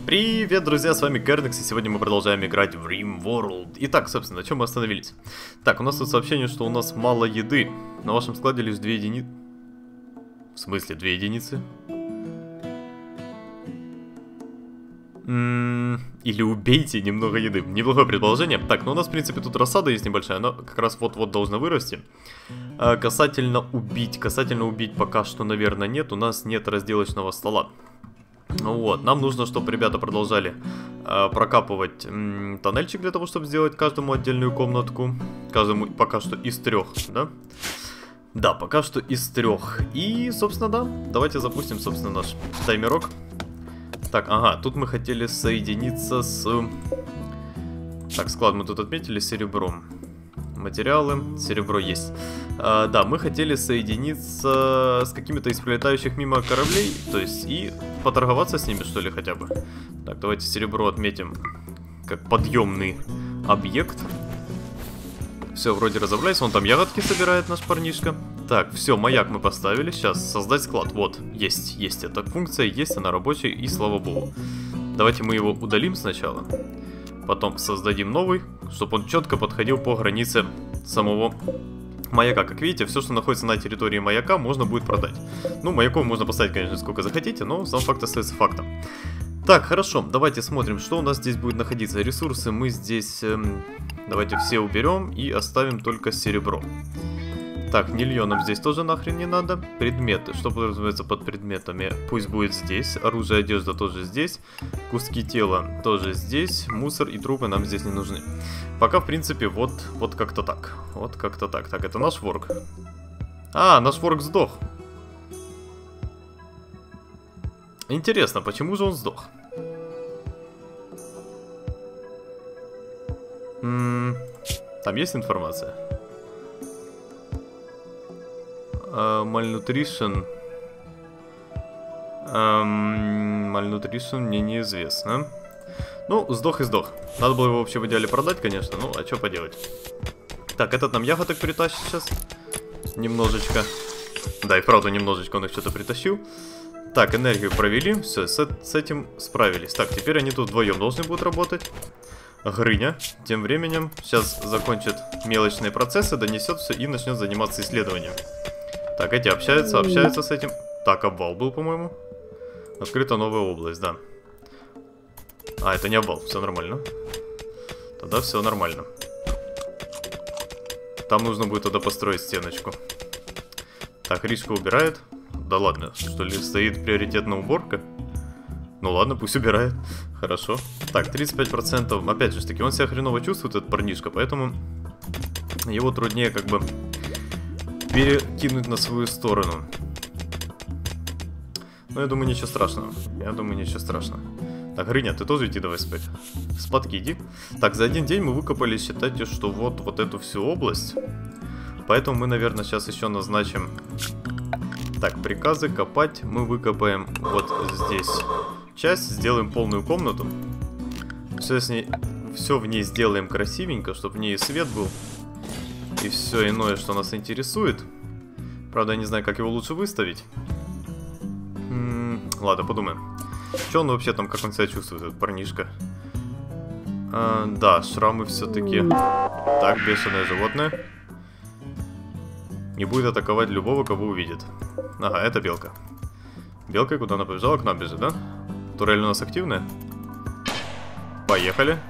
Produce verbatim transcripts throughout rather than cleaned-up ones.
Привет, друзья, с вами Керникс, и сегодня мы продолжаем играть в RimWorld. Итак, собственно, на чем мы остановились? Так, у нас тут сообщение, что у нас мало еды. На вашем складе лишь две единицы. В смысле, две единицы? М-м- или убейте немного еды. Неплохое предположение. Так, ну у нас, в принципе, тут рассада есть небольшая, она как раз вот-вот должна вырасти. А, касательно убить, касательно убить пока что, наверное, нет. У нас нет разделочного стола. Вот, нам нужно, чтобы ребята продолжали э, прокапывать м, тоннельчик для того, чтобы сделать каждому отдельную комнатку. Каждому пока что из трех, да? Да, пока что из трех. И, собственно, да, давайте запустим, собственно, наш таймерок. Так, ага, тут мы хотели соединиться с... Так, склад мы тут отметили серебром. Материалы, серебро есть. А, да, мы хотели соединиться с какими-то из прилетающих мимо кораблей, то есть и поторговаться с ними, что ли, хотя бы. Так, давайте серебро отметим как подъемный объект. Все, вроде разобрались, вон там ягодки собирает наш парнишка. Так, все, маяк мы поставили, сейчас создать склад, вот, есть, есть эта функция, есть она рабочая, и слава богу. Давайте мы его удалим сначала. Потом создадим новый, чтобы он четко подходил по границе самого маяка. Как видите, все, что находится на территории маяка, можно будет продать. Ну, маяков можно поставить, конечно, сколько захотите, но сам факт остается фактом. Так, хорошо, давайте смотрим, что у нас здесь будет находиться. Ресурсы мы здесь эм, давайте все уберем и оставим только серебро. Так, нильё нам здесь тоже нахрен не надо. Предметы. Что подразумевается под предметами? Пусть будет здесь. Оружие, одежда тоже здесь. Куски тела тоже здесь. Мусор и трупы нам здесь не нужны. Пока, в принципе, вот, вот как-то так. Вот как-то так. Так, это наш ворк. А, наш ворк сдох. Интересно, почему же он сдох? М-м, там есть информация? Мальнутришн. Мальнутришн мне неизвестно. Ну, сдох и сдох. Надо было его вообще в идеале продать, конечно. Ну, а что поделать. Так, этот нам ягодок притащит сейчас. Немножечко. Да, и правда, немножечко он их что-то притащил. Так, энергию провели. Все, с, с этим справились. Так, теперь они тут вдвоем должны будут работать. Грыня тем временем сейчас закончит мелочные процессы, донесет все и начнет заниматься исследованием. Так, эти общаются, общаются с этим. Так, обвал был, по-моему. Открыта новая область, да. А, это не обвал, все нормально. Тогда все нормально. Там нужно будет тогда построить стеночку. Так, Ришка убирает. Да ладно, что ли, стоит приоритетная уборка? Ну ладно, пусть убирает. Хорошо. Так, тридцать пять процентов. Опять же таки, он себя хреново чувствует, этот парнишка, поэтому его труднее как бы перекинуть на свою сторону. Но я думаю, ничего страшного. Я думаю, ничего страшного. Так, Грыня, ты тоже иди давай спать. Спадки иди. Так, за один день мы выкопали, считайте, что вот, вот эту всю область. Поэтому мы, наверное, сейчас еще назначим... Так, приказы копать мы выкопаем вот здесь часть, сделаем полную комнату. Все, с ней, все в ней сделаем красивенько, чтобы в ней свет был. И все иное, что нас интересует. Правда, я не знаю, как его лучше выставить. М-м, ладно, подумаем. Что он вообще там, как он себя чувствует, этот парнишка? А, да, шрамы все-таки. Так, бешеное животное. Не будет атаковать любого, кого увидит. Ага, это белка. Белка куда она побежала? К нам бежит, да? Турель у нас активная. Поехали.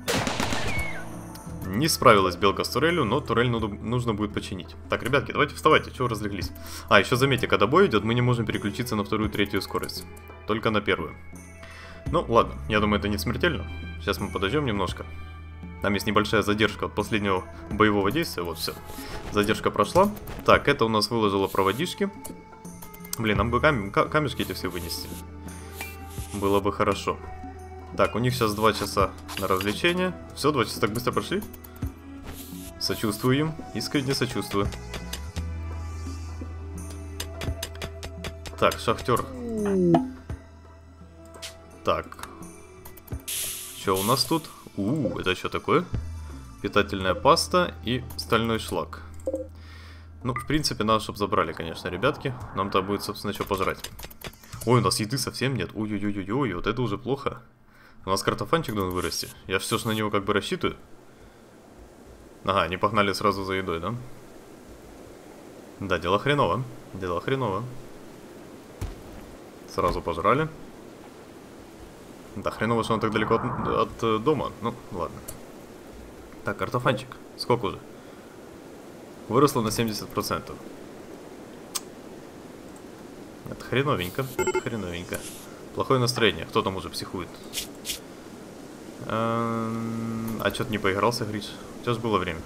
Не справилась белка с турелью, но турель нужно будет починить. Так, ребятки, давайте вставайте, чего разлеглись. А, еще заметьте, когда бой идет, мы не можем переключиться на вторую, третью скорость. Только на первую. Ну, ладно, я думаю, это не смертельно. Сейчас мы подождем немножко. Там есть небольшая задержка от последнего боевого действия. Вот, все. Задержка прошла. Так, это у нас выложило проводишки. Блин, нам бы кам камешки эти все вынести. Было бы хорошо. Так, у них сейчас два часа на развлечение. Все, два часа так быстро прошли. Сочувствую им. Искренне сочувствую. Так, шахтер. Так. Что у нас тут? У, это что такое? Питательная паста и стальной шлак. Ну, в принципе, надо, чтобы забрали, конечно, ребятки. Нам-то будет, собственно, что пожрать. Ой, у нас еды совсем нет. Ой-ой-ой-ой, вот это уже плохо. У нас картофанчик должен вырасти. Я все же на него как бы рассчитываю. Ага, они погнали сразу за едой, да? Да, дело хреново. Дело хреново. Сразу пожрали. Да, хреново, что он так далеко от, от дома. Ну, ладно. Так, картофанчик. Сколько уже? Выросло на семьдесят процентов. Это хреновенько. Это хреновенько. Плохое настроение. Кто там уже психует? А что ты не поигрался, Гриша? У тебя же было время.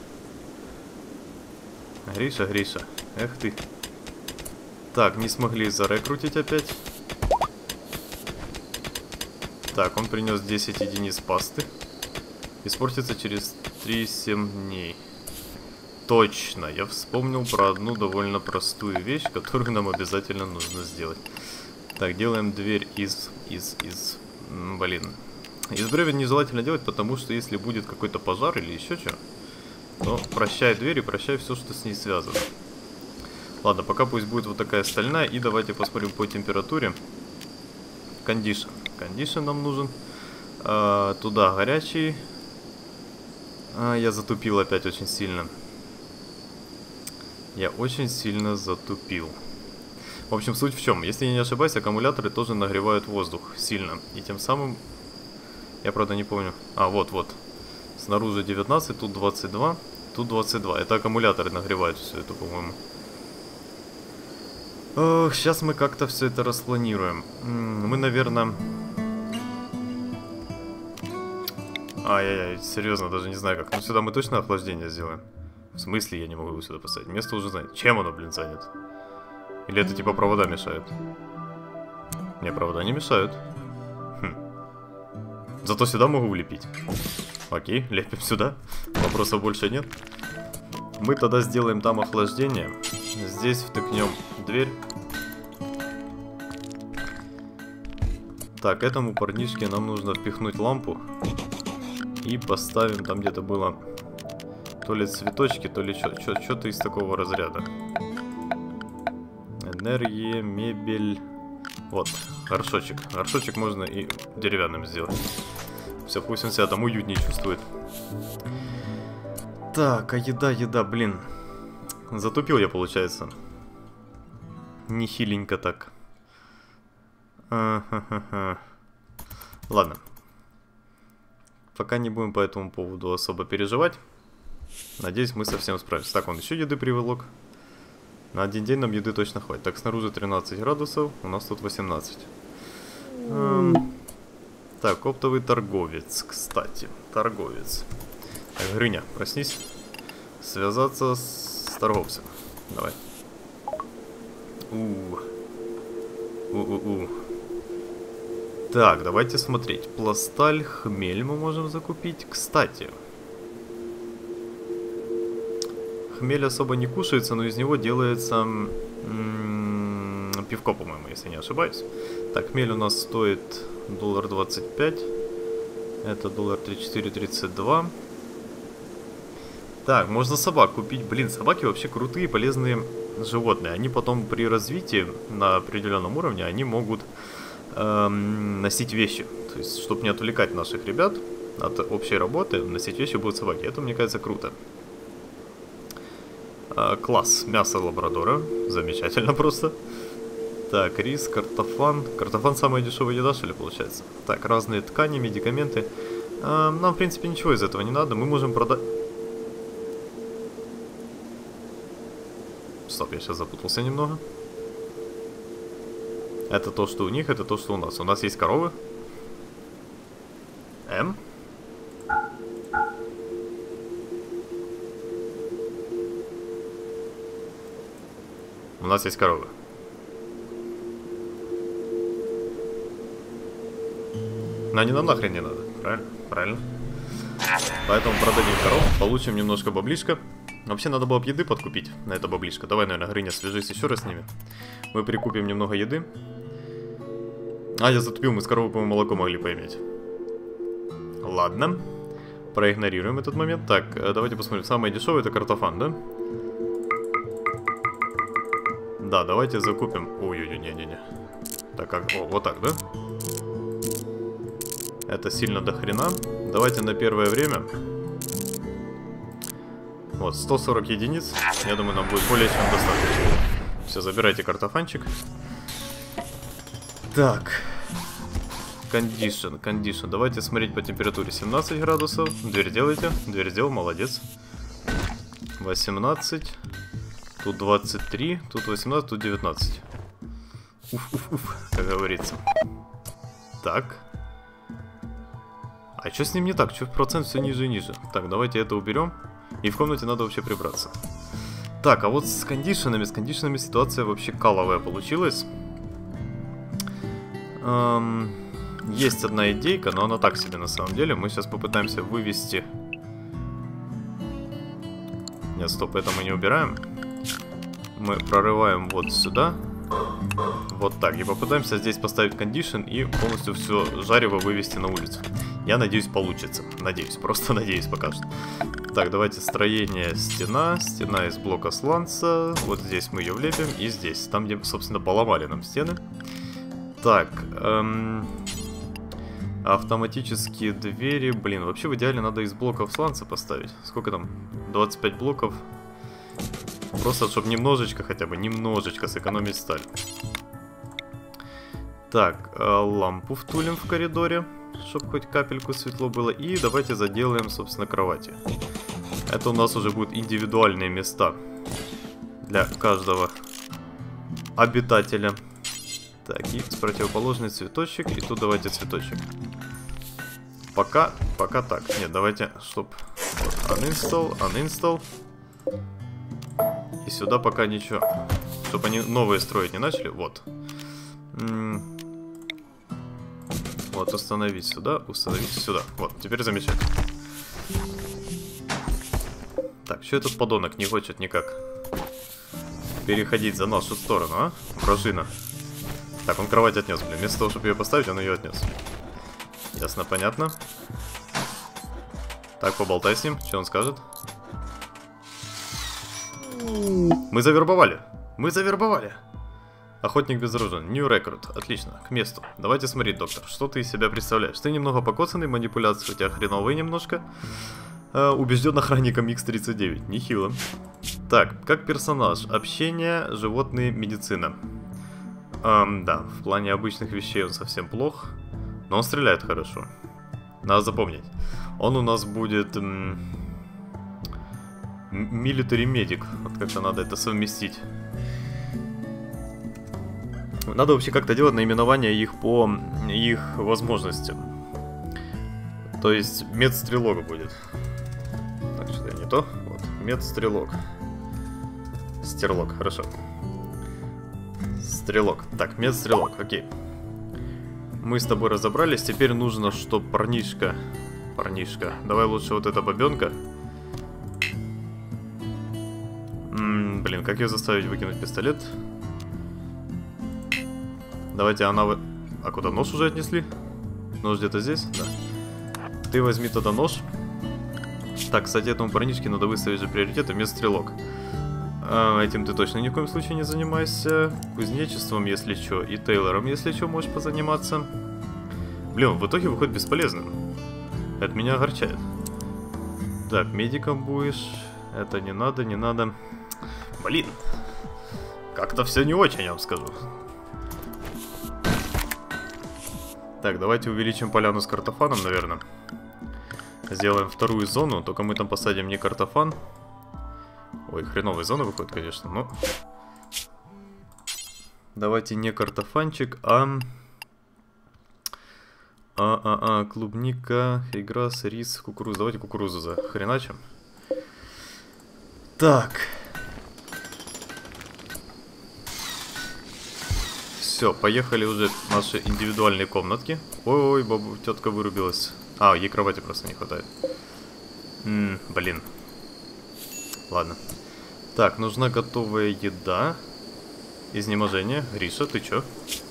Гриша, Гриша. Эх ты. Так, не смогли зарекрутить опять. Так, он принес десять единиц пасты. Испортится через три-семь дней. Точно, я вспомнил про одну довольно простую вещь, которую нам обязательно нужно сделать. Так, делаем дверь из... из... из... Блин. Из бревен нежелательно делать, потому что если будет какой-то пожар или еще что, то прощай дверь и прощай все, что с ней связано. Ладно, пока пусть будет вот такая стальная. И давайте посмотрим по температуре. Кондишн. Кондишн нам нужен. А, туда горячий. А, я затупил опять очень сильно. Я очень сильно затупил. В общем, суть в чем. Если я не ошибаюсь, аккумуляторы тоже нагревают воздух сильно. И тем самым... Я, правда, не помню. А, вот-вот. Снаружи девятнадцать, тут двадцать два, тут двадцать два. Это аккумуляторы нагревают все это, по-моему. Ох, сейчас мы как-то все это распланируем. Мы, наверное... Ай-яй-яй, серьезно, даже не знаю как. Ну, сюда мы точно охлаждение сделаем. В смысле я не могу его сюда поставить? Место уже занято. Чем оно, блин, занято? Или это типа провода мешают? Не, провода не мешают. Хм. Зато сюда могу влепить. Окей, лепим сюда. Вопросов больше нет. Мы тогда сделаем там охлаждение. Здесь втыкнем дверь. Так, этому парнишке нам нужно впихнуть лампу. И поставим там где-то было... То ли цветочки, то ли что-то из такого разряда. Энергия, мебель... Вот, горшочек. Горшочек можно и деревянным сделать. Все, пусть он себя там уютнее чувствует. Так, а еда, еда, блин. Затупил я, получается. Нехиленько так. А-ха-ха-ха. Ладно. Пока не будем по этому поводу особо переживать. Надеюсь, мы совсем справимся. Так, он еще еды приволок. На один день нам еды точно хватит. Так, снаружи тринадцать градусов, у нас тут восемнадцать. Эм... Так, оптовый торговец, кстати. Торговец. Так, Грыня, проснись. Связаться с торговцем. Давай. У-у-у. У-у-у. Так, давайте смотреть. Пласталь, хмель мы можем закупить. Кстати. Хмель особо не кушается, но из него делается м-м, пивко, по-моему, если не ошибаюсь. Так, хмель у нас стоит доллар двадцать пять. Это доллар тридцать четыре тридцать два. Так, можно собак купить. Блин, собаки вообще крутые, полезные животные. Они потом при развитии на определенном уровне, они могут эм, носить вещи. То есть, чтобы не отвлекать наших ребят от общей работы, носить вещи будут собаки. Это, мне кажется, круто. Класс, мясо лабрадора. Замечательно просто. Так, рис, картофан. Картофан самая дешевая еда, что ли, получается? Так, разные ткани, медикаменты. а, Нам, в принципе, ничего из этого не надо. Мы можем продать... Стоп, я сейчас запутался немного. Это то, что у них, это то, что у нас. У нас есть коровы. М. У нас есть коровы. Но они нам нахрен не надо, правильно? Правильно. Поэтому продадим коров, получим немножко баблишка. Вообще надо было бы еды подкупить на это баблишко. Давай, наверное, Грыня, свяжись еще раз с ними. Мы прикупим немного еды. А, я затупил, мы с коровы, по-моему, молоко могли поиметь. Ладно. Проигнорируем этот момент. Так, давайте посмотрим. Самое дешевое это картофан, да? Да, давайте закупим. Ой-ой-ой, не-не-не. Так, как... О, вот так, да? Это сильно до хрена. Давайте на первое время. Вот, сто сорок единиц. Я думаю, нам будет более чем достаточно. Все, забирайте картофанчик. Так. Кондишн, кондишн. Давайте смотреть по температуре. семнадцать градусов. Дверь делайте. Дверь сделал, молодец. восемнадцать. Тут двадцать три. Тут восемнадцать, тут девятнадцать. Уф-уф-уф, как говорится. Так. А что с ним не так? Что процент все ниже и ниже? Так, давайте это уберем. И в комнате надо вообще прибраться. Так, а вот с кондишенами, с кондишенами ситуация вообще каловая получилась. Эм, есть одна идейка, но она так себе на самом деле. Мы сейчас попытаемся вывести... Нет, стоп, это мы не убираем. Мы прорываем вот сюда. Вот так. И попытаемся здесь поставить кондишн и полностью все жарево вывести на улицу. Я надеюсь, получится. Надеюсь, просто надеюсь пока что. Так, давайте строение стена. Стена из блока сланца. Вот здесь мы ее влепим. И здесь. Там, где, собственно, поломали нам стены. Так. Эм... Автоматические двери. Блин, вообще в идеале надо из блоков сланца поставить. Сколько там? двадцать пять блоков. Просто, чтобы немножечко хотя бы, немножечко сэкономить сталь. Так, э, лампу втулим в коридоре, чтобы хоть капельку светло было. И давайте заделаем, собственно, кровати. Это у нас уже будут индивидуальные места для каждого обитателя. Так, и с противоположный цветочек. И тут давайте цветочек. Пока, пока так. Нет, давайте, стоп. Вот, uninstall, uninstall. И сюда пока ничего. Чтобы они новые строить не начали. Вот. М-м- вот, установить сюда, установить сюда. Вот, теперь замечательно. Так, что этот подонок не хочет никак переходить за нашу сторону, а? Вражина. Так, он кровать отнес, блин. Вместо того, чтобы ее поставить, он ее отнес. Ясно, понятно. Так, поболтай с ним. Что он скажет? Мы завербовали. Мы завербовали. Охотник безоружен. New Recruit. Отлично. К месту. Давайте смотреть, доктор. Что ты из себя представляешь? Ты немного покоцанный, манипуляции у тебя хреновые немножко. Uh, убежден охранником икс тридцать девять. Нехило. Так, как персонаж. Общение, животные, медицина. Um, да, в плане обычных вещей он совсем плох. Но он стреляет хорошо. Надо запомнить. Он у нас будет... Military Medic. Вот как-то надо это совместить. Надо вообще как-то делать наименование их по их возможностям. То есть медстрелок будет. Так, что я не то. Вот, медстрелок. Стерлок, хорошо. Стрелок. Так, медстрелок, окей. Мы с тобой разобрались. Теперь нужно, что парнишка... Парнишка. Давай лучше вот эта бабенка. М-м, блин, как ее заставить выкинуть пистолет? Давайте она... Вы... А куда нож уже отнесли? Нож где-то здесь? Да. Ты возьми тогда нож. Так, кстати, этому парнишке надо выставить же приоритеты. Медстрелок. А, этим ты точно ни в коем случае не занимайся. Кузнечеством, если что. И Тейлором, если что, можешь позаниматься. Блин, в итоге выходит бесполезным. Это меня огорчает. Так, медиком будешь. Это не надо, не надо. Блин. Как-то все не очень, я вам скажу. Так, давайте увеличим поляну с картофаном, наверное. Сделаем вторую зону, только мы там посадим не картофан. Ой, хреновая зона выходит, конечно, но... Давайте не картофанчик, а... А-а-а, клубника, играс, рис, кукуруза. Давайте кукурузу захреначим. Так. Все, поехали уже в наши индивидуальные комнатки. Ой-ой, бабу, тетка вырубилась. А, ей кровати просто не хватает. М-м, блин. Ладно. Так, нужна готовая еда. Изнеможение. Риша, ты чё?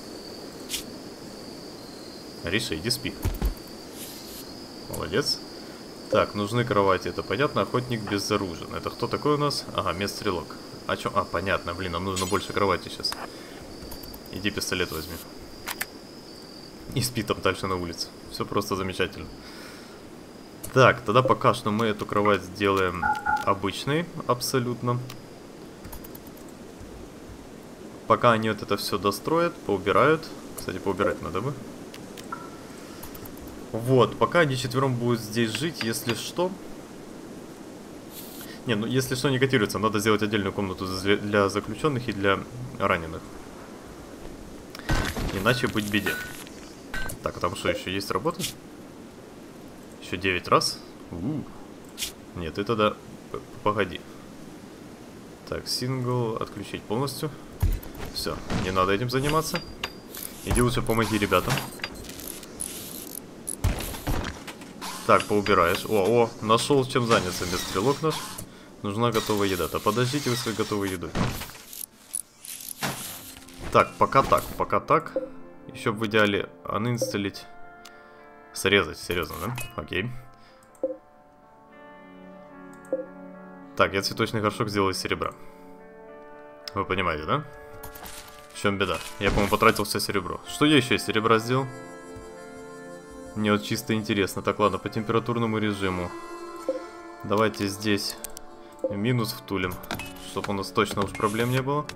Риша, иди спи. Молодец. Так, нужны кровати, это понятно. Охотник безоружен. Это кто такой у нас? Ага, медстрелок. А чё? А, понятно, блин, нам нужно больше кровати сейчас. Иди пистолет возьми. И спит там дальше на улице. Все просто замечательно. Так, тогда пока что мы эту кровать сделаем обычной, абсолютно. Пока они вот это все достроят, поубирают. Кстати, поубирать надо бы. Вот, пока они четвером будут здесь жить, если что... Не, ну если что не котируется, надо сделать отдельную комнату для заключенных и для раненых. Иначе быть беде. Так, а там что, еще есть работа? Еще девять раз? У-у-у. Нет, ты тогда... Погоди. Так, сингл отключить полностью. Все, не надо этим заниматься. Иди лучше помоги ребятам. Так, поубираешь. О, о, нашел чем заняться, бесстрелок наш. Нужна готовая еда. Да подождите вы своей готовой едой. Так, пока так, пока так. Еще бы в идеале анинсталить. Срезать, серьезно, да? Окей. Так, я цветочный горшок сделал из серебра. Вы понимаете, да? В чем беда? Я, по-моему, потратил все серебро. Что я еще из серебра сделал? Мне вот чисто интересно. Так, ладно, по температурному режиму. Давайте здесь минус втулим, чтобы у нас точно уж проблем не было.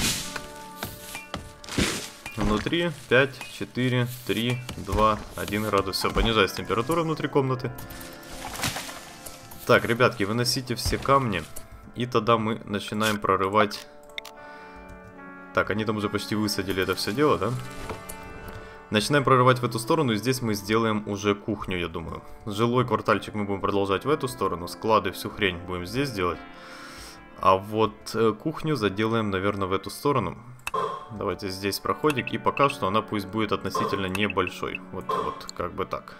Внутри пять, четыре, три, два, один градус. Все, понижается температура внутри комнаты. Так, ребятки, выносите все камни. И тогда мы начинаем прорывать. Так, они там уже почти высадили это все дело, да? Начинаем прорывать в эту сторону, и здесь мы сделаем уже кухню, я думаю. Жилой квартальчик мы будем продолжать в эту сторону, склады, всю хрень будем здесь делать. А вот э, кухню заделаем, наверное, в эту сторону. Давайте здесь проходик, и пока что она пусть будет относительно небольшой. Вот, вот, как бы так.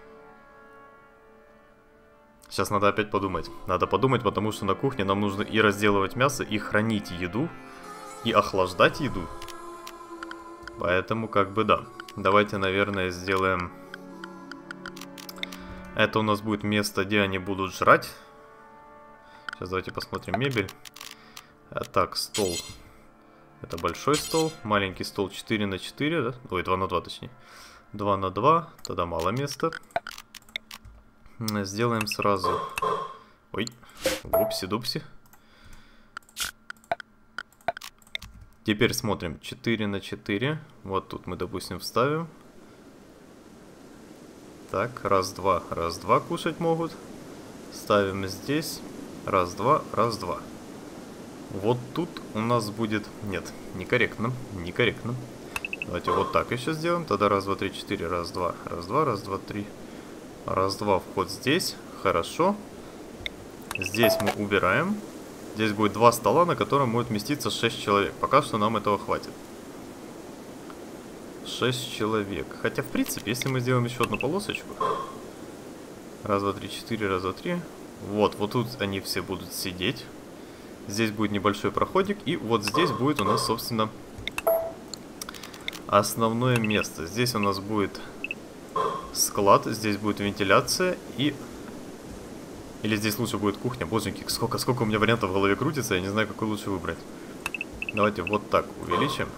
Сейчас надо опять подумать. Надо подумать, потому что на кухне нам нужно и разделывать мясо, и хранить еду, и охлаждать еду. Поэтому, как бы, да. Давайте, наверное, сделаем... Это у нас будет место, где они будут жрать. Сейчас давайте посмотрим мебель. А, так, стол. Это большой стол. Маленький стол четыре на четыре, да? Ой, два на два, точнее. два на два. Тогда мало места. Сделаем сразу... Ой, упси-дупси. Теперь смотрим. четыре на четыре. Вот тут мы, допустим, вставим. Так, раз, два, раз, два кушать могут. Ставим здесь. Раз, два, раз, два. Вот тут у нас будет... Нет, некорректно, некорректно. Давайте вот так еще сделаем. Тогда раз, два, три, четыре, раз, два, раз, два, раз, два, три. Раз, два, вход здесь. Хорошо. Здесь мы убираем. Здесь будет два стола, на котором будет вместиться шесть человек. Пока что нам этого хватит. шесть человек. Хотя, в принципе, если мы сделаем еще одну полосочку. Раз, два, три, четыре, раз, два, три. Вот, вот тут они все будут сидеть. Здесь будет небольшой проходик. И вот здесь будет у нас, собственно, основное место. Здесь у нас будет склад. Здесь будет вентиляция. И... Или здесь лучше будет кухня. Боженьки, сколько, сколько у меня вариантов в голове крутится. Я не знаю, какой лучше выбрать. Давайте вот так увеличим.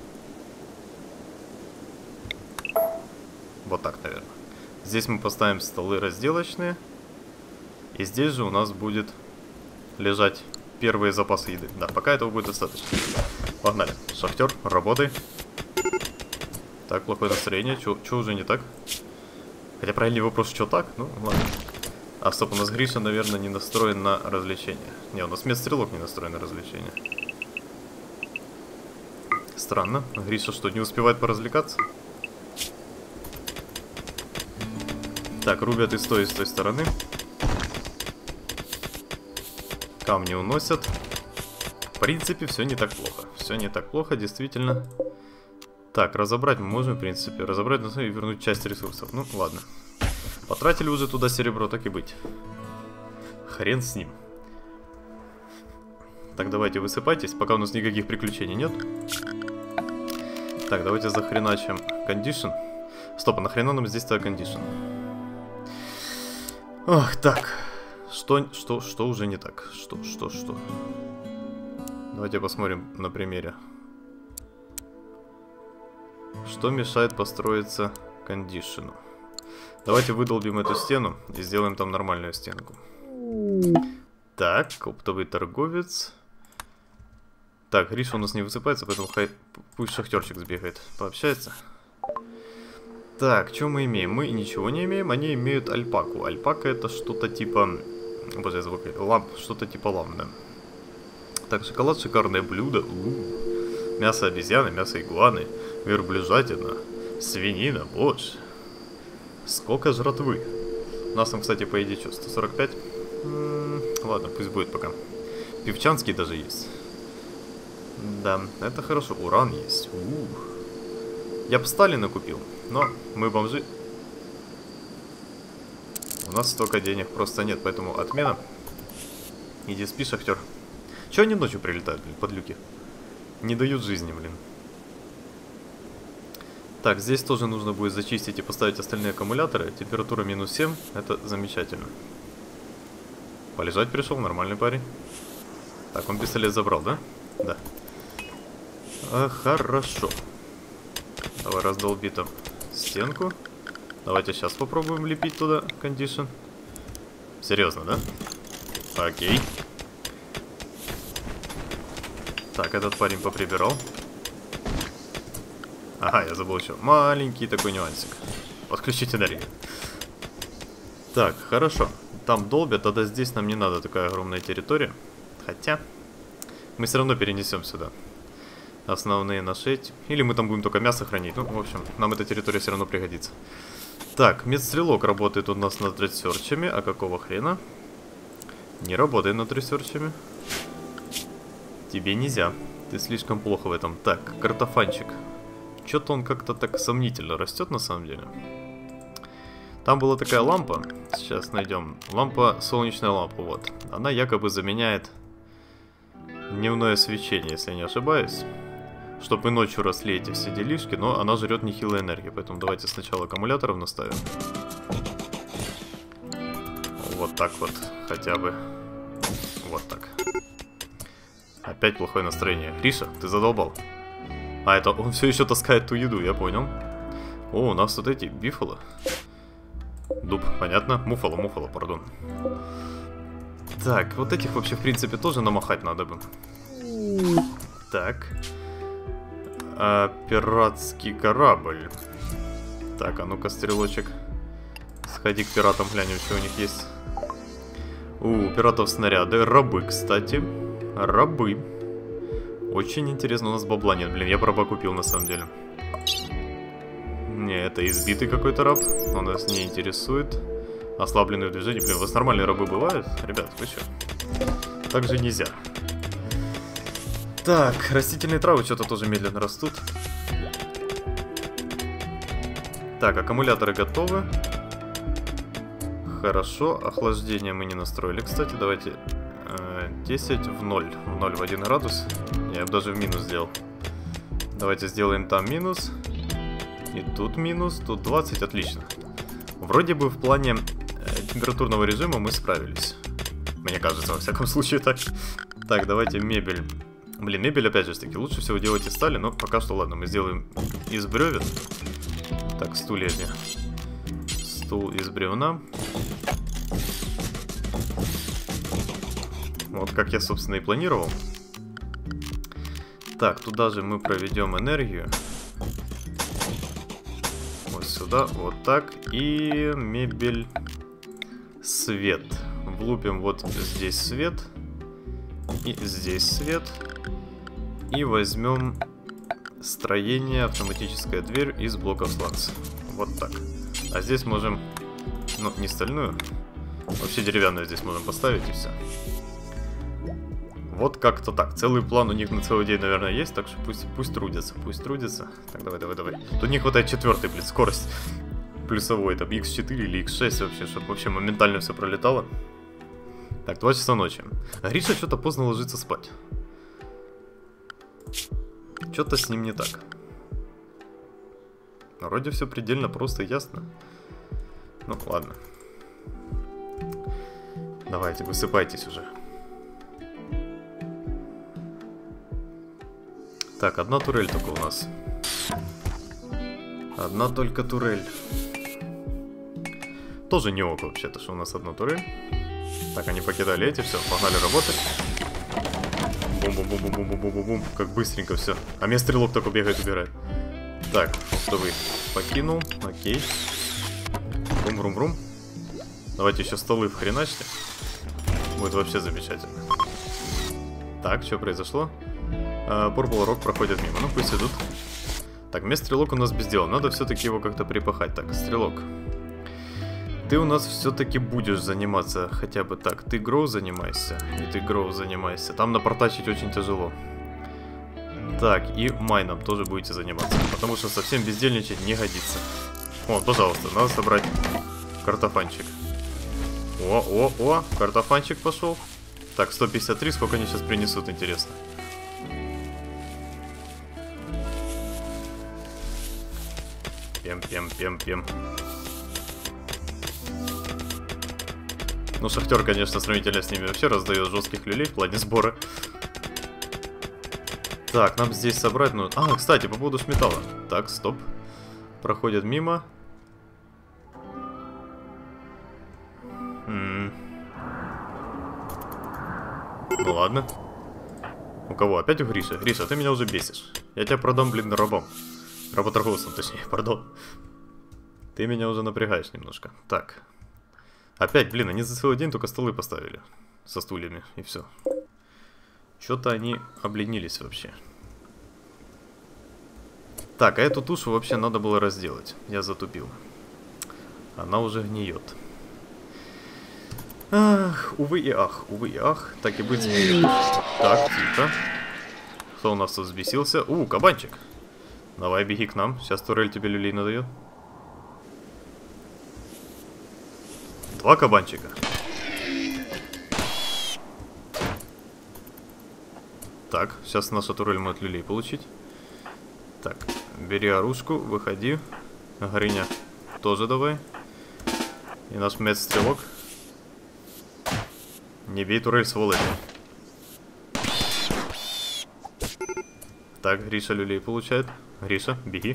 Вот так, наверное. Здесь мы поставим столы разделочные. И здесь же у нас будет лежать первые запасы еды. Да, пока этого будет достаточно. Погнали. Шахтер, работай. Так, плохое настроение. Что уже не так? Хотя правильный вопрос, что так? Ну, ладно. А, стоп, у нас Гриша, наверное, не настроен на развлечения. Не, у нас медстрелок не настроен на развлечения. Странно. Гриша что, не успевает поразвлекаться? Так, рубят и с той, и с той стороны. Камни уносят. В принципе, все не так плохо. Все не так плохо, действительно. Так, разобрать мы можем, в принципе. Разобрать и вернуть часть ресурсов. Ну, ладно. Потратили уже туда серебро, так и быть. Хрен с ним. Так, давайте высыпайтесь, пока у нас никаких приключений нет. Так, давайте захреначим кондишн. Стоп, а нахрена нам здесь-то кондишн? Ох, так. Что, что, что уже не так? Что, что, что? Давайте посмотрим на примере. Что мешает построиться... кондишену. Давайте выдолбим эту стену и сделаем там нормальную стенку. Так, оптовый торговец. Так, Гриша у нас не высыпается, поэтому хай... пусть шахтерчик сбегает, пообщается. Так, что мы имеем? Мы ничего не имеем, они имеют альпаку. Альпака это что-то типа... Боже, я забыл, ламп, что-то типа ламда. Так, шоколад, шикарное блюдо. У-у-у. Мясо обезьяны, мясо игуаны, верблюжатина, свинина, боже. Сколько жратвы. У нас там, кстати, по идее, что, сто сорок пять? М-м, ладно, пусть будет пока. Певчанский даже есть. Да, это хорошо. Уран есть. У-у-у. Я бы Сталина купил, но мы бомжи. У нас столько денег просто нет, поэтому отмена. Иди спи, шахтер. Чего они ночью прилетают, блин, под люки? Не дают жизни, блин. Так, здесь тоже нужно будет зачистить и поставить остальные аккумуляторы. Температура минус семь, это замечательно. Полежать пришел, нормальный парень. Так, он пистолет забрал, да? Да. А, хорошо. Давай раздолби там стенку. Давайте сейчас попробуем лепить туда кондишн. Серьезно, да? Окей. Так, этот парень поприбирал. Ага, я забыл еще. Маленький такой нюансик. Подключить энергию. Так, хорошо. Там долбят, тогда здесь нам не надо такая огромная территория. Хотя, мы все равно перенесем сюда основные наши эти. Или мы там будем только мясо хранить. Ну, в общем, нам эта территория все равно пригодится. Так, медстрелок работает у нас над ресерчами. А какого хрена? Не работает над ресерчами. Тебе нельзя. Ты слишком плохо в этом. Так, картофанчик. Что-то он как-то так сомнительно растет на самом деле. Там была такая лампа. Сейчас найдем. Лампа, солнечная лампа, вот. Она якобы заменяет дневное свечение, если я не ошибаюсь. Чтобы и ночью росли эти все делишки, но она жрет нехилую энергию. Поэтому давайте сначала аккумуляторов наставим. Вот так вот, хотя бы. Вот так. Опять плохое настроение. Гриша, ты задолбал. А, это он все еще таскает ту еду, я понял. О, у нас вот эти бифало. Дуб, понятно. Муфало, муфало, пардон. Так, вот этих вообще, в принципе, тоже намахать надо бы. Так. А, пиратский корабль. Так, а ну-ка, стрелочек. Сходи к пиратам, глянем, что у них есть. У, пиратов снаряды. Рабы, кстати. Рабы. Очень интересно, у нас бабла нет, блин, я бы раба купил на самом деле. Не, это избитый какой-то раб, он нас не интересует. Ослабленные в движении, блин, у вас нормальные рабы бывают? Ребят, вы что? Так же нельзя. Так, растительные травы что-то тоже медленно растут. Так, аккумуляторы готовы. Хорошо, охлаждение мы не настроили, кстати, давайте... десять в ноль. В ноль в один градус. Я бы даже в минус сделал. Давайте сделаем там минус. И тут минус. Тут двадцать. Отлично. Вроде бы в плане э, температурного режима мы справились. Мне кажется, во всяком случае так. Так, давайте мебель. Блин, мебель опять же таки. Лучше всего делать из стали. Но пока что ладно. Мы сделаем из бревен. Так, стулья где? Стул из бревна. Вот как я, собственно, и планировал. Так, туда же мы проведем энергию. Вот сюда, вот так. И мебель. Свет. Влупим вот здесь свет. И здесь свет. И возьмем строение, автоматическая дверь из блоков сланца. Вот так. А здесь можем, ну, не стальную. Вообще деревянную здесь можем поставить и все. Вот как-то так. Целый план у них на целый день, наверное, есть, так что пусть, пусть трудятся, пусть трудятся. Так, давай, давай, давай. Тут не хватает четвертой, блин, скорость плюсовой, там икс четыре или икс шесть вообще, чтобы вообще моментально все пролетало. Так, два часа ночи. Гриша что-то поздно ложится спать. Что-то с ним не так. Вроде все предельно просто и ясно. Ну, ладно. Давайте, высыпайтесь уже. Так, одна турель только у нас. Одна только турель. Тоже не ок вообще-то, что у нас одна турель. Так, они покидали эти, все, погнали работать. Бум-бум-бум-бум-бум-бум-бум-бум. Как быстренько все. А мне стрелок только бегает, убирает. Так, фоктовый покинул, окей. Брум-брум-брум. Давайте еще столы вхреначьте. Будет вообще замечательно. Так, что произошло? Purple Rock проходит мимо, ну пусть идут. Так, мне стрелок у нас без дела, надо все-таки его как-то припахать. Так, стрелок. Ты у нас все-таки будешь заниматься хотя бы так. Ты гроу занимайся, и ты гроу занимайся. Там напортачить очень тяжело. Так, и майном тоже будете заниматься, потому что совсем бездельничать не годится. О, пожалуйста, надо собрать картофанчик. О, о, о, картофанчик пошел. Так, сто пятьдесят три, сколько они сейчас принесут, интересно. Пем-пем-пем-пем. Ну, шахтер, конечно, сравнительно с ними вообще раздает жестких люлей в плане сбора. Так, нам здесь собрать, ну... А, кстати, по поводу шметалла. Так, стоп. Проходят мимо. М-м. Ну ладно. У кого? Опять у Гриша? Гриша, ты меня уже бесишь. Я тебя продам, блин, рабам. Работорговцам, точнее, пардон. Ты меня уже напрягаешь немножко. Так. Опять, блин, они за целый день только столы поставили. Со стульями, и все. Что-то они обленились вообще. Так, а эту тушу вообще надо было разделать. Я затупил. Она уже гниет. Ах, увы и ах, увы и ах. Так и быть, змею. Так, тихо. Кто у нас тут взбесился? У, кабанчик. Давай, беги к нам. Сейчас турель тебе люлей надает. Два кабанчика. Так, сейчас наша турель может люлей получить. Так, бери оружку, выходи. Гриня тоже давай. И наш медстрелок. Не бей турель, сволочь. Так, Гриша люлей получает. Гриша, беги.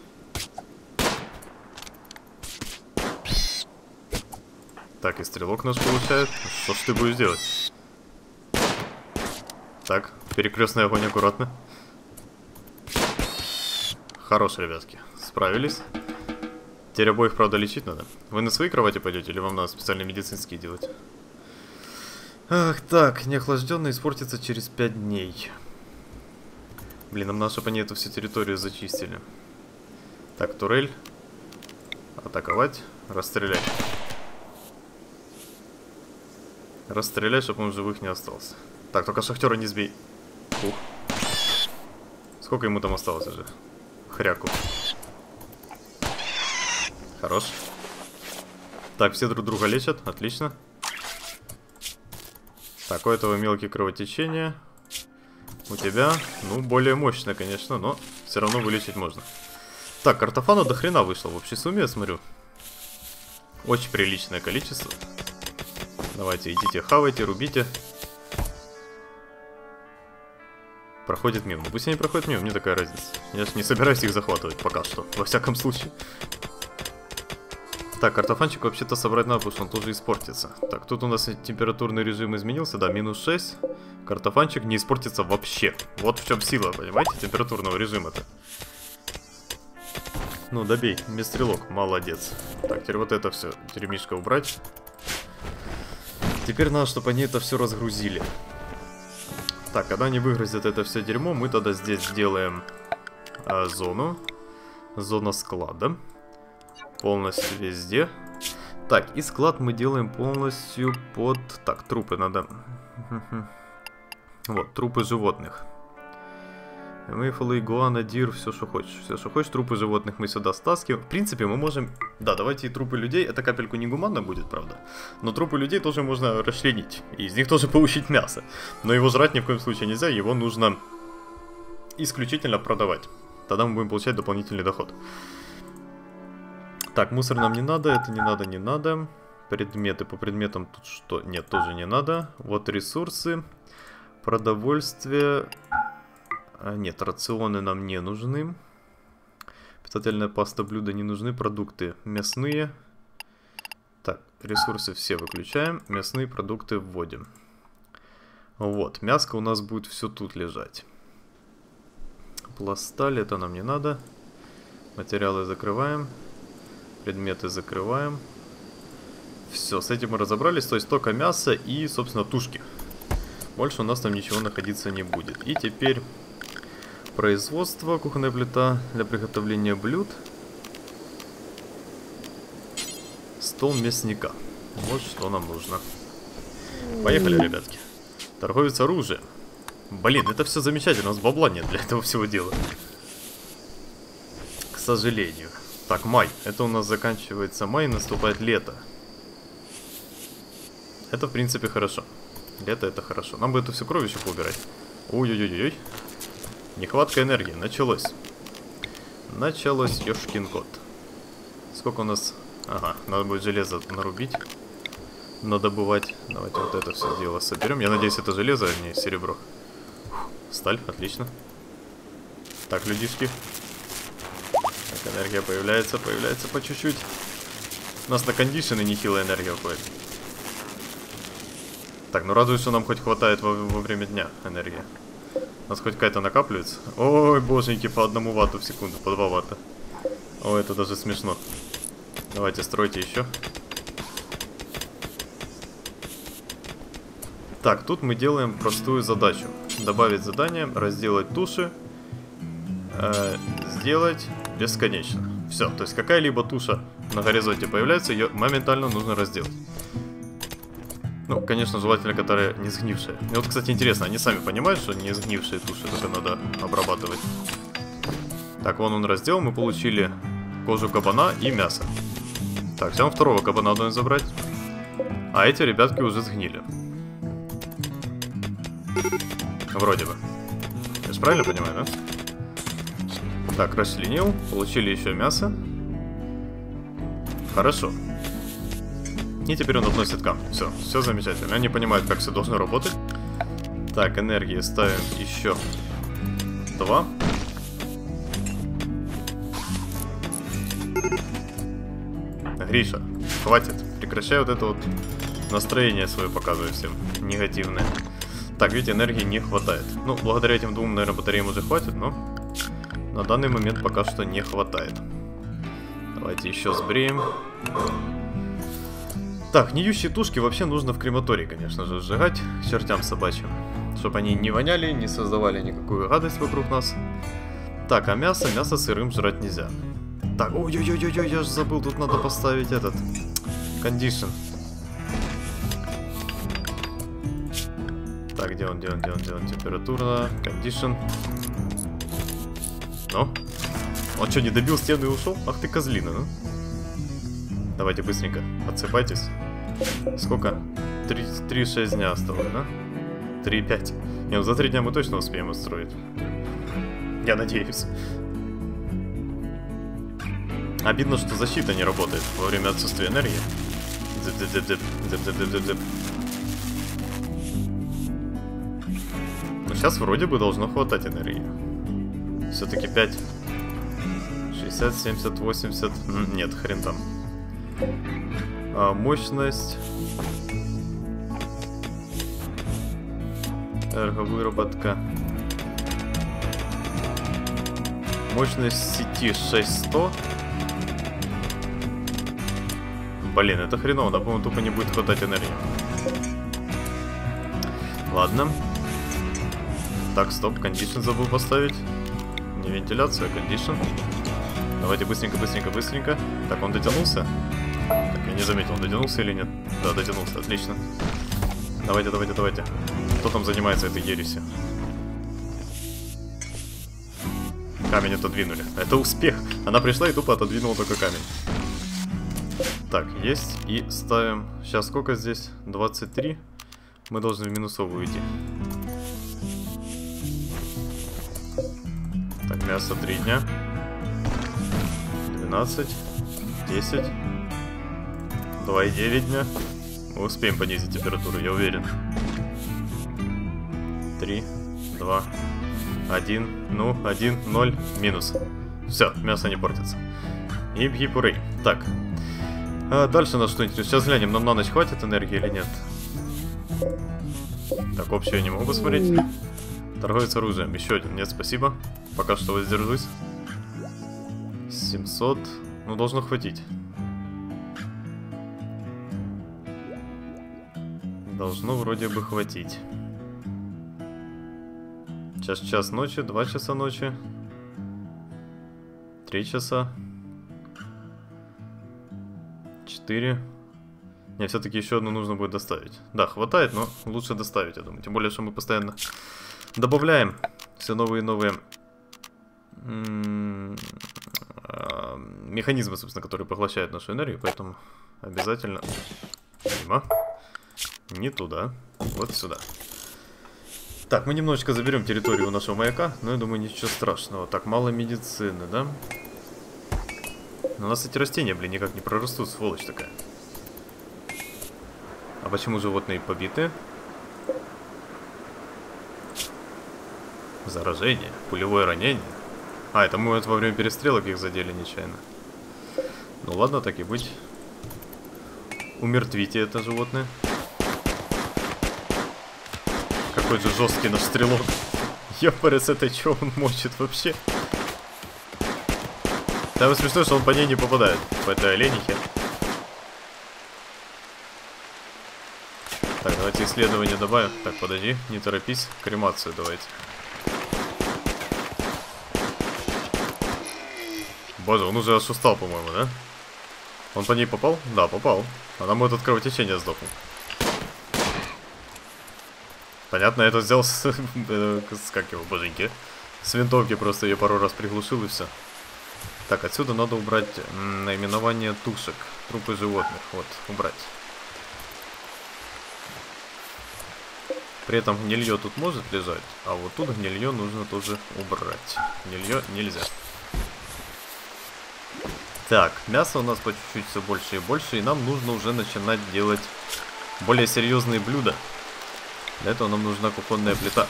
Так, и стрелок наш получает. Что ж ты будешь делать? Так, перекрестный огонь аккуратно. Хорош, ребятки, справились. Теперь обоих, правда, лечить надо. Вы на своей кровати пойдете или вам надо специальные медицинские делать? Ах, так, неохлажденный испортится через пять дней. Блин, нам надо, чтобы они эту всю территорию зачистили. Так, турель. Атаковать. Расстрелять. Расстрелять, чтобы он живых не остался. Так, только шахтера не сбей. Ух. Сколько ему там осталось уже? Хряку. Хорош. Так, все друг друга лечат. Отлично. Так, у этого мелкие кровотечения. У тебя, ну, более мощное, конечно, но все равно вылечить можно. Так, картофана до хрена вышло. В общей сумме, я смотрю. Очень приличное количество. Давайте, идите, хавайте, рубите. Проходит мимо. Ну, пусть они проходят мимо, мне такая разница. Я же не собираюсь их захватывать пока что, во всяком случае. Так, картофанчик вообще-то собрать надо, потому что он тоже испортится. Так, тут у нас температурный режим изменился, да, минус шесть. Картофанчик не испортится вообще. Вот в чем сила, понимаете, температурного режима-то. Ну, добей, медстрелок, молодец. Так, теперь вот это все, дерьмишко убрать. Теперь надо, чтобы они это все разгрузили. Так, когда они выгрузят это все дерьмо, мы тогда здесь сделаем а, зону. Зона склада. Полностью везде. Так, и склад мы делаем полностью под... Так, трупы надо... Вот, трупы животных. Мейфл, игуана, дир, все, что хочешь. Все, что хочешь, трупы животных мы сюда стаскиваем. В принципе, мы можем... Да, давайте и трупы людей. Это капельку негуманно будет, правда. Но трупы людей тоже можно расчленить. И из них тоже получить мясо. Но его жрать ни в коем случае нельзя. Его нужно исключительно продавать. Тогда мы будем получать дополнительный доход. Так, мусор нам не надо. Это не надо, не надо. Предметы. По предметам тут что? Нет, тоже не надо. Вот ресурсы. Продовольствие... А, нет, рационы нам не нужны. Питательная паста, блюда не нужны. Продукты мясные. Так, ресурсы все выключаем. Мясные продукты вводим. Вот, мяско у нас будет все тут лежать. Пласталь, это нам не надо. Материалы закрываем. Предметы закрываем. Все, с этим мы разобрались. То есть только мясо и, собственно, тушки. Больше у нас там ничего находиться не будет. И теперь производство. Кухонная плита для приготовления блюд. Стол мясника. Вот что нам нужно. Поехали, ребятки. Торговец оружием. Блин, это все замечательно. У нас бабла нет для этого всего дела. К сожалению. Так, май. Это у нас заканчивается май, наступает лето. Это, в принципе, хорошо. Лето это хорошо. Нам бы эту всю кровь еще поубирать. Ой-ой-ой-ой. Нехватка энергии. Началось. Началось, ёшкин кот. Сколько у нас... Ага, надо будет железо нарубить. Надо добывать. Давайте вот это все дело соберем. Я надеюсь, это железо, а не серебро. Фух, сталь, отлично. Так, людишки. Так, энергия появляется, появляется по чуть-чуть. У нас на кондишены нехилая энергия уходит. Так, ну радует, что нам хоть хватает во, во время дня энергии. У нас хоть какая-то накапливается. Ой, боженьки, по одному ватту в секунду, по два ватта. Ой, это даже смешно. Давайте, стройте еще. Так, тут мы делаем простую задачу. Добавить задание, разделать туши. Э, сделать бесконечно. Все, то есть какая-либо туша на горизонте появляется, ее моментально нужно разделать. Ну, конечно, желательно, которая не сгнившая. Мне вот, кстати, интересно, они сами понимают, что не сгнившие туши только надо обрабатывать. Так, вон он раздел, мы получили кожу кабана и мясо. Так, сейчас второго кабана надо забрать. А эти ребятки уже сгнили. Вроде бы. Я же правильно понимаю, да? Так, расчленил, получили еще мясо. Хорошо. И теперь он относит камни. Все, все замечательно. Они понимают, как все должно работать. Так, энергии ставим еще два. Гриша, хватит. Прекращай вот это вот настроение свое показывай всем. Негативное. Так, видите, энергии не хватает. Ну, благодаря этим двум, наверное, батареям уже хватит, но на данный момент пока что не хватает. Давайте еще сбреем. Так, гниющие тушки вообще нужно в крематории, конечно же, сжигать к чертям собачьим. Чтобы они не воняли, не создавали никакую радость вокруг нас. Так, а мясо? Мясо сырым жрать нельзя. Так, ой-ой-ой-ой, я же забыл, тут надо поставить этот... кондишн. Так, где он, где он, где он, где он? Температура, кондишн. Ну? Он что, не добил стену и ушел? Ах ты козлина, ну? Давайте быстренько, отсыпайтесь. Сколько? три шесть дня осталось, да? три пять. Не, ну за три дня мы точно успеем устроить. Я надеюсь. Обидно, что защита не работает во время отсутствия энергии. Зип-зип-зип-зип. Зип-зип-зип-зип-зип. Ну, сейчас вроде бы должно хватать энергии. Все-таки пять. шестьдесят, семьдесят, восемьдесят. Нет, хрен там. А, мощность. Энерговыработка. Мощность сети шестьсот сто. Блин, это хреново, да, по-моему, тупо не будет хватать энергии. Ладно. Так, стоп, кондишн забыл поставить. Не вентиляцию, а кондишн. Давайте быстренько, быстренько, быстренько. Так, он дотянулся? Так, я не заметил, он дотянулся или нет? Да, дотянулся, отлично. Давайте, давайте, давайте. Кто там занимается этой ересью? Камень отодвинули. Это успех. Она пришла и тупо отодвинула только камень. Так, есть. И ставим... Сейчас сколько здесь? двадцать три. Мы должны в минусовую идти. Так, мясо три дня. двенадцать. десять. два и девять дня. Мы успеем понизить температуру, я уверен. три, два, один. Ну, один, ноль. Минус. Все, мясо не портится. Ип-ип-урей. Так. А дальше нас что интересует? Сейчас глянем, нам на ночь хватит энергии или нет. Так, общее я не могу посмотреть. Торговец оружием. Еще один. Нет, спасибо. Пока что воздержусь. семьсот. Ну, должно хватить. Должно вроде бы хватить. Сейчас час ночи, два часа ночи. Три часа. Четыре. Не, все-таки еще одну нужно будет доставить. Да, хватает, но лучше доставить, я думаю. Тем более, что мы постоянно добавляем все новые и новые механизмы, собственно, которые поглощают нашу энергию. Поэтому обязательно... Мимо. Не туда. Вот сюда. Так, мы немножечко заберем территорию нашего маяка, но я думаю, ничего страшного. Так, мало медицины, да? Но у нас эти растения, блин, никак не прорастут, сволочь такая. А почему животные побиты? Заражение, пулевое ранение. А, это мы вот во время перестрелок их задели нечаянно. Ну ладно, так и быть. Умертвите это животное. Какой же жесткий наш стрелок. Ёпарец, это что он мочит вообще? Самое смешное, что он по ней не попадает. По этой оленихе. Так, давайте исследование добавим. Так, подожди, не торопись. Кремацию давайте. Боже, он уже аж устал, по-моему, да? Он по ней попал? Да, попал. Она может от кровотечения сдохнуть. Понятно, я это сделал с, с... Как его, боженьки? С винтовки просто ее пару раз приглушил и все. Так, отсюда надо убрать наименование тушек. Трупы животных. Вот, убрать. При этом гнилье тут может лежать, а вот тут гнилье нужно тоже убрать. Гнилье нельзя. Так, мясо у нас по чуть-чуть все больше и больше, и нам нужно уже начинать делать более серьезные блюда. Для этого нам нужна кухонная плита.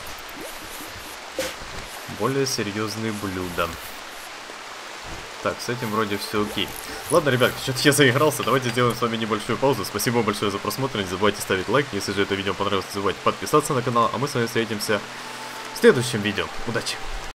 Более серьезные блюда. Так, с этим вроде все окей. Ладно, ребят, что-то я заигрался. Давайте сделаем с вами небольшую паузу. Спасибо большое за просмотр. Не забывайте ставить лайк. Если же это видео понравилось, не забывайте подписаться на канал. А мы с вами встретимся в следующем видео. Удачи!